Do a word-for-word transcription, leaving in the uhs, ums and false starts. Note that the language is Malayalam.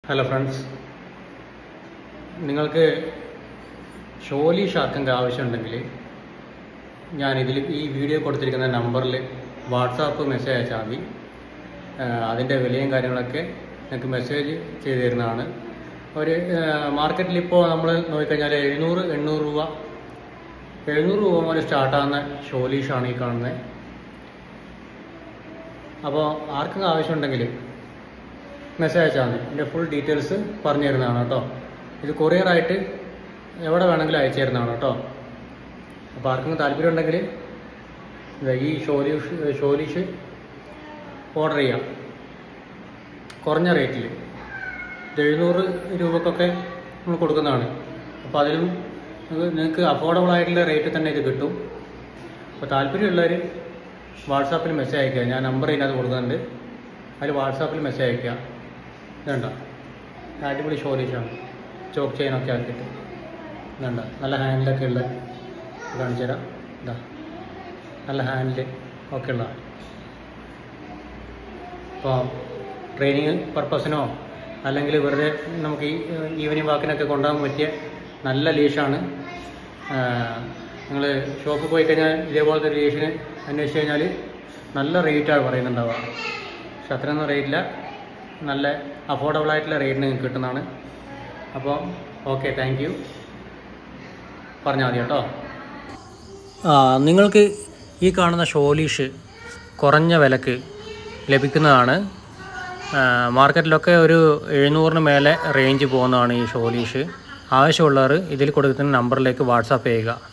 ഹലോ ഫ്രണ്ട്സ്, നിങ്ങൾക്ക് ഷോലി ഷാർക്കിൻ്റെ ആവശ്യമുണ്ടെങ്കിൽ ഞാനിതിൽ ഈ വീഡിയോ കൊടുത്തിരിക്കുന്ന നമ്പറിൽ വാട്സാപ്പ് മെസ്സേജ് അയച്ചാൽ മതി. അതിൻ്റെ വിലയും കാര്യങ്ങളൊക്കെ നിങ്ങൾക്ക് മെസ്സേജ് ചെയ്ത് തരുന്നതാണ്. ഒരു മാർക്കറ്റിലിപ്പോൾ നമ്മൾ നോക്കിക്കഴിഞ്ഞാൽ എഴുന്നൂറ് എണ്ണൂറ് രൂപ എഴുന്നൂറ് രൂപ മുതൽ സ്റ്റാർട്ടാകുന്ന ഷോലീഷാണ് ഈ കാണുന്നത്. അപ്പോൾ ആർക്കും ആവശ്യമുണ്ടെങ്കിൽ മെസ്സേജ് അയച്ചാൽ മതി. ഇതിൻ്റെ ഫുൾ ഡീറ്റെയിൽസ് പറഞ്ഞു തരുന്നതാണ് കേട്ടോ. ഇത് കൊറിയറായിട്ട് എവിടെ വേണമെങ്കിലും അയച്ചു തരുന്നതാണ് കേട്ടോ. അപ്പോൾ ആർക്കും താല്പര്യം ഉണ്ടെങ്കിൽ ഈ ഷോലീഷ് ഷോലീഷ് ഓർഡർ ചെയ്യാം കുറഞ്ഞ റേറ്റിൽ. ഇത് എഴുന്നൂറ് രൂപക്കൊക്കെ നമ്മൾ കൊടുക്കുന്നതാണ്. അപ്പോൾ അതിലും നിങ്ങൾക്ക് അഫോർഡബിൾ ആയിട്ടുള്ള റേറ്റ് തന്നെ ഇത് കിട്ടും. അപ്പോൾ താല്പര്യമുള്ളവർ വാട്സാപ്പിൽ മെസ്സേജ് അയക്കുക. ഞാൻ നമ്പർ ഇതിനകത്ത് കൊടുക്കുന്നുണ്ട്. അതിൽ വാട്സാപ്പിൽ മെസ്സേജ് അയക്കുക. ഇതുണ്ട അടിപൊളി ഷോലീഷാണ്. ചോക്ക് ചെയിനൊക്കെ ആക്കിയിട്ട് ഇതുണ്ട നല്ല ഹാൻഡിലൊക്കെ ഉള്ള കാണിച്ചു തരാം. ഇതാ നല്ല ഹാൻഡിൽ ഒക്കെ ഉള്ള. അപ്പോൾ ട്രെയിനിങ് പർപ്പസിനോ അല്ലെങ്കിൽ വെറുതെ നമുക്ക് ഈ ഈവനിങ് വാക്കിനൊക്കെ കൊണ്ടുപോകാൻ പറ്റിയ നല്ല ലീഷാണ്. നിങ്ങൾ ഷോപ്പിൽ പോയി കഴിഞ്ഞാൽ ഇതേപോലത്തെ ലീഷിന് അന്വേഷിച്ച് കഴിഞ്ഞാൽ നല്ല റേറ്റാണ് പറയുന്നുണ്ടാവുക. പക്ഷെ അത്രയൊന്നും റേറ്റില്ല, നല്ല അഫോർഡബിൾ ആയിട്ടുള്ള റേറ്റിന് നിങ്ങൾക്ക് കിട്ടുന്നതാണ്. അപ്പോൾ ഓക്കെ, താങ്ക് യു. പറഞ്ഞാൽ മതി കേട്ടോ. നിങ്ങൾക്ക് ഈ കാണുന്ന ഷോലീഷ് കുറഞ്ഞ വിലക്ക് ലഭിക്കുന്നതാണ്. മാർക്കറ്റിലൊക്കെ ഒരു എഴുന്നൂറിന് മേലെ റേഞ്ച് പോകുന്നതാണ് ഈ ഷോലീഷ്. ആവശ്യമുള്ളവർ ഇതിൽ കൊടുക്കുന്ന നമ്പറിലേക്ക് വാട്സാപ്പ് ചെയ്യുക.